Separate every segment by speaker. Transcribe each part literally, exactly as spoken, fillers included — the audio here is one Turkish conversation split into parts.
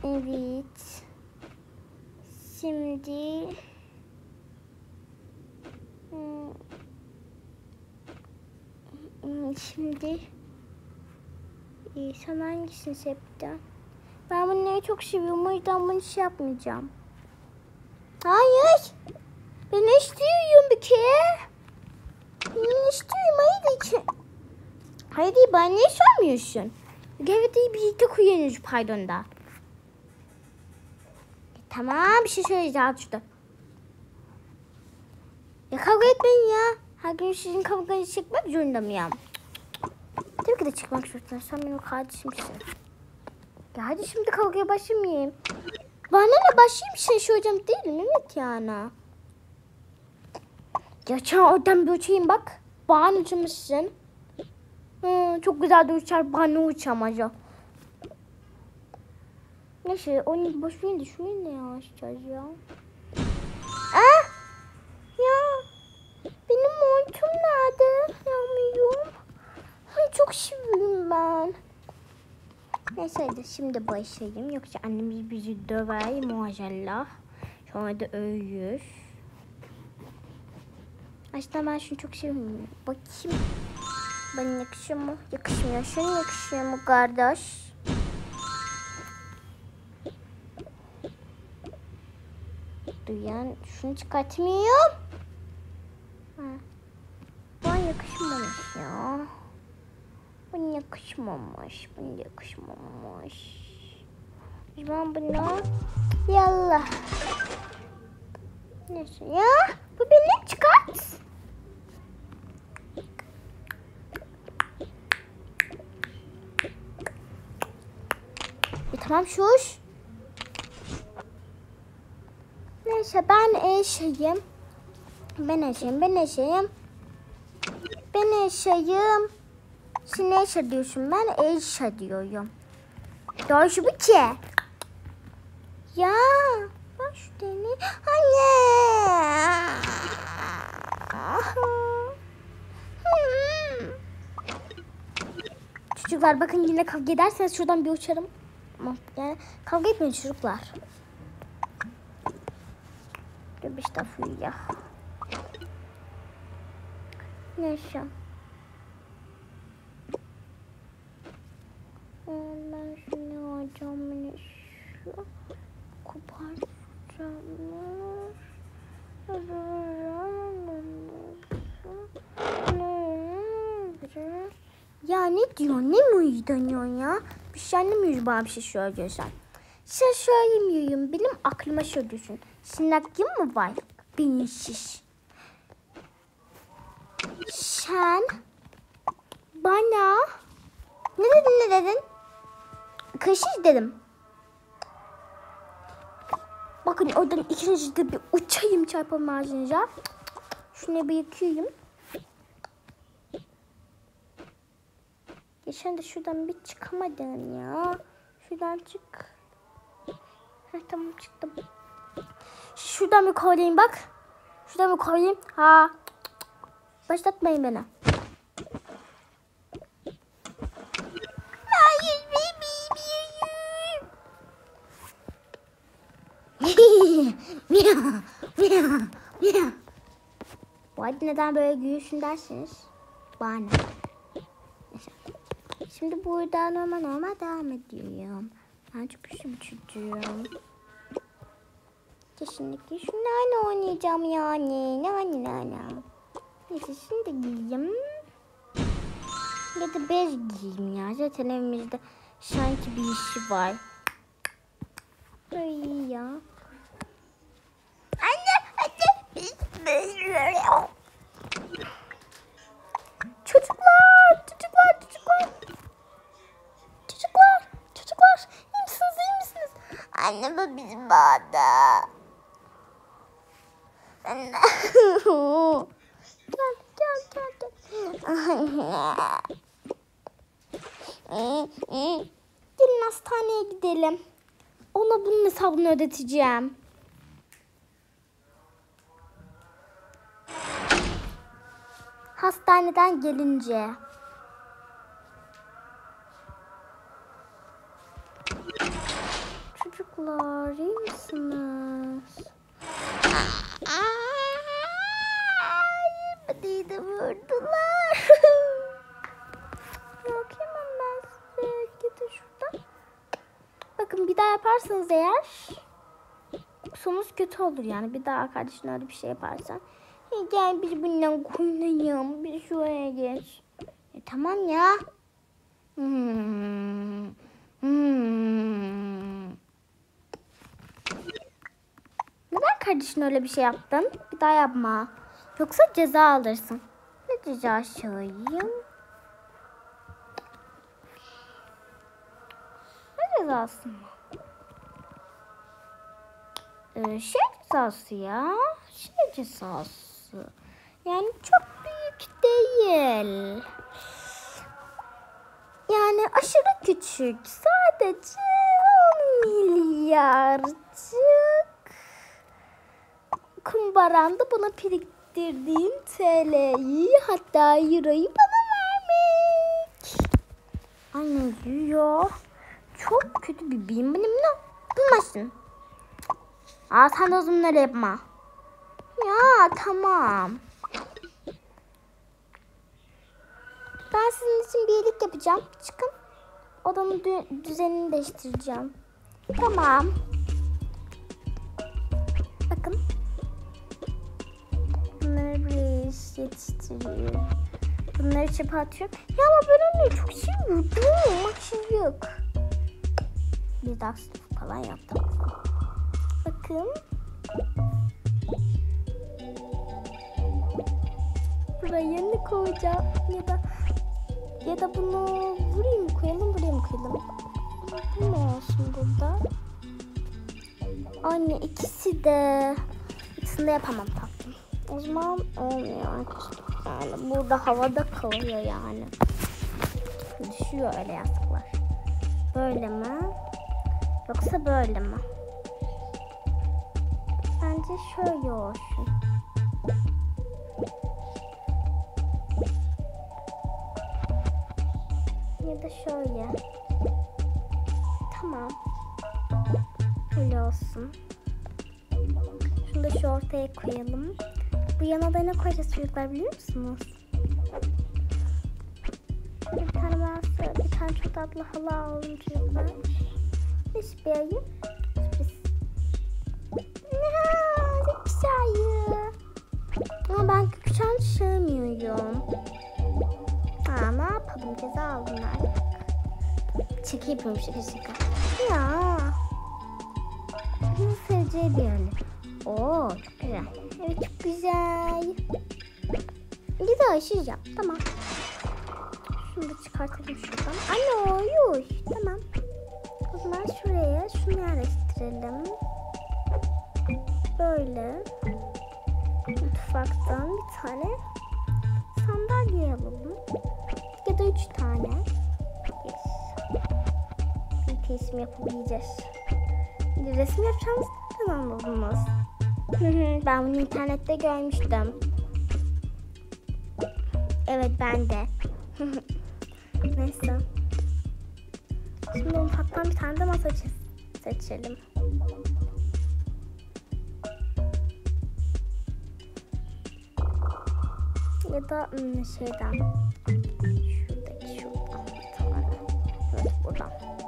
Speaker 1: Evet. Şimdi hmm, şimdi ee, sen hangisini sevdin? Ben bunları çok seviyorum. O yüzden bunu şey yapmayacağım. Hayır. Ben istiyorum bir kere. Ben istiyorum. Hayır için. Hayır değil. Bana niye sormuyorsun? Gevdeyi birlikte kullanıyoruz pardon da. Tamam bir şey söyleyeceğim şurada. Ya kavga etmeyin ya. Her gün sizin kavganızı çıkmak zorunda mıyım? Tabii ki de çıkmak zorunda. Sen benim kardeşimsin. Ya hadi şimdi kavgaya başlamayayım. Bana ne başlayayım şey söyleyeceğim değil mi? Evet yani. Ya sen oradan bir uçayım bak. Bana uçmuşsun. Hmm, çok güzel de uçar. Bana uçamaz. Neyse onu boş verin de şunu ne yaşayacağız ya. Ah! Ya benim montum nerede? Yanmıyorum. Ay çok şirin ben. Neyse hadi şimdi başlayayım. Yoksa annemiz bizi döver maşallah. Sonra da ölür. Aslında ben şunu çok seviyorum. Bakayım. Bana yakışıyor mu? Yakışmıyor. Şuna yakışıyor mu kardeş? Duyan şunu çıkartmıyorum. Ha. Bana yakışmamış ya. Bana yakışmamış. Bana yakışmamış. Ben bunu yallah. Neyse ya. Bu beni çıkart. E, tamam şuş. Neyse ben eşeğim. Ben eşeğim. Ben eşeğim. Ben eşeğim. Sen ne eşe diyorsun? Ben eşe diyorum. Doğrusu bu ki. Ya. Ben şu deni. Anne. Çocuklar bakın yine kavga ederseniz şuradan bir uçarım. Yani kavga etmeyin çocuklar. Dur bir defa ya. Neyse. Ben şunu alacağım. Beni şu kopartacağım. Ya ne diyorsun? Ne muyduyorsun ya? Bir şey anlamıyorum bana bir şey söylüyorsan. Sen söylemiyorum. Benim aklıma söylüyorsun. Senin aklın mı var? Benim şiş. Sen bana ne dedin ne dedin? Kaşış dedim. Bakın oradan ikinci de bir uçayım çarpalım ağzınıza. Şunu bir yıkayayım. Geçen de şuradan bir çıkamadım ya. Şuradan çık. Heh, tamam çıktım. Şuradan bir koyayım bak. Şuradan bir koyayım. Ha. Başlatmayın beni. Hayır bebeğim. Miyav. Miyav. Miyav. Bu arada neden böyle gülüyorsun dersiniz. Bana. Şimdi burada normal normal devam ediyorum. Ben çok güçlü bir çocuğum. Kesinlikle şunlarla oynayacağım yani. Ne ne ne ne. Neyse şimdi giyeyim. Ya da bez giyeyim ya. Zaten evimizde sanki bir işi var. Ay ya. Anne anne. Çocuklar, çocuklar, çocuklar. Çocuklar, çocuklar. İyi misiniz, iyi misiniz? Anne bu bizim bağda. Anne. Gel, gel, gel, gel. Anne. Gelin hastaneye gidelim. Ona bunun hesabını ödeteceğim. Hastaneden gelince. çocuklar, iyi misiniz? Beni de vurdular. Bakayım ben size. Gidin şuradan. Bakın bir daha yaparsanız eğer sonunuz kötü olur yani. Bir daha kardeşine öyle bir şey yaparsan. Hey, gel biz bundan oynayalım. Bir şuraya geç. E, tamam ya. Hmm. Hmm. Neden kardeşine öyle bir şey yaptın? Bir daha yapma. Yoksa ceza alırsın. Ne ceza söyleyeyim? Ne cezası mı? Ee, şey cezası ya. Şey cezası. Yani çok büyük değil. Yani aşırı küçük. Sadece on milyarcık kumbaranda bana biriktirdiğin T L'yi hatta Euro'yu bana vermek. Anne ya. Çok kötü bir benim benimle bulmasın. Aa sen de o zaman öyle yapma. Ya tamam. Ben sizin için bir iyilik yapacağım. Çıkın. Odanın dü- düzenini değiştireceğim. Tamam. Bakın. Bunları buraya yetiştiriyorum. Bunları çöpe atıyorum. Ya ama ben onları çok seviyordum. Haksızlık. Bir de aksızlık falan yaptım. Bakın. Buraya ne koyacağım ya da ya da bunu buraya mı koyalım, buraya mı koyalım? Bu mu olsun burada? Anne ikisi de ikisini de yapamam tatlım. O zaman olmuyor. Yani burada havada kalıyor yani. Düşüyor öyle yastıklar. Böyle mi? Yoksa böyle mi? Bence şöyle olsun. Ya da şöyle. Tamam. Öyle olsun. Şunu da şu ortaya koyalım. Bu yana da ne koyacağız çocuklar biliyor musunuz? Şöyle bir tane masa, bir tane çok tatlı halı alalım çocuklar. Hiç bir ayı. Sürpriz. Ne güzel ya. Ama ben küçükten sığmıyorum. Ha ne yapalım, ceza aldım artık. Şaka yapıyorum, şaka şaka. Ya. Bunu seveceği bir yönü. Oo çok güzel. Evet çok güzel. Bir daha işleyeceğim. Tamam. Şunu da çıkartalım şuradan. Anne oyuş. Tamam. O zaman şuraya şunu yerleştirelim. Böyle. Mutfaktan bir tane sandalye alalım. Ya da üç tane. Yes. Bir resim yapabileceğiz. Bir resim yapacağımız neden anladınız? Ben bunu internette görmüştüm. Evet ben de. Neyse. Şimdi mutfaktan bir tane de masa seçelim. Ya da hmm, şeyden. Şuradaki şuradan bir tane. Evet buradan.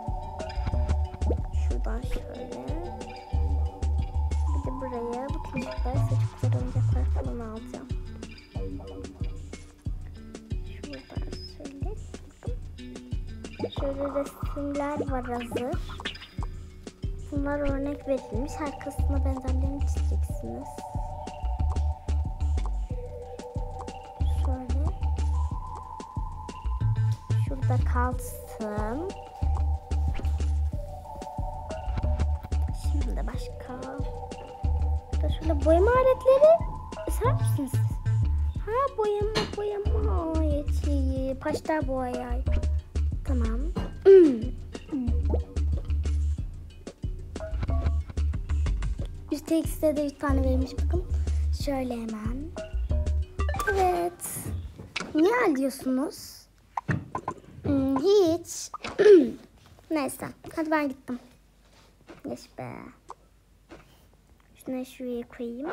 Speaker 1: Şuradan şöyle. Bir de buraya bu küçükler, çocuklar oyuncaklar falan alacağım. Şuradan şöyle. Şöyle resimler var hazır. Bunlar örnek verilmiş. Arkasına benzerlerini çizeceksiniz. Şöyle. Şurada kalsın. Şimdi başka. Burada şöyle boyama aletleri. Ser misiniz? Ha boyama boyama yetiyi. Pastel boya. Tamam. Üstte ikisi de bir tane vermiş bakın. Şöyle hemen. Evet. Niye alıyorsunuz? Hmm, hiç. Neyse. Hadi ben gittim. Yes be. Şunu şuraya koyayım.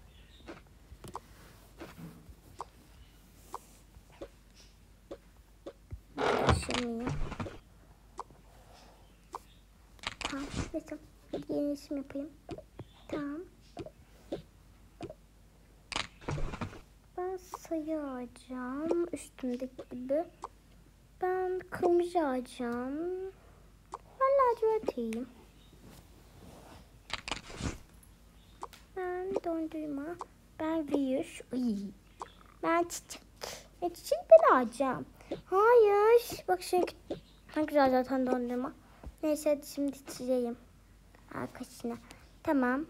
Speaker 1: Şimdi. Tamam. Neyse. Yeni isim yapayım. Tamam. Ben sayı alacağım. Üstümdeki gibi. Ben kırmızı alacağım. Ben lacivert yiyeyim. Ben dondurma. Ben virüs. Uy. Ben çiçek. E, çiçek ben alacağım. Hayır. Bak şimdi ne güzel zaten dondurma. Neyse hadi şimdi çizeyim. Arkasına. Tamam.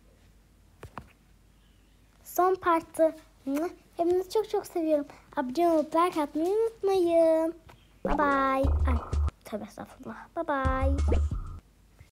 Speaker 1: Son partı. Hepinizi çok çok seviyorum. Abone olup like atmayı unutmayın. Bye bye. Ay, tövbe estağfurullah. Bye bye.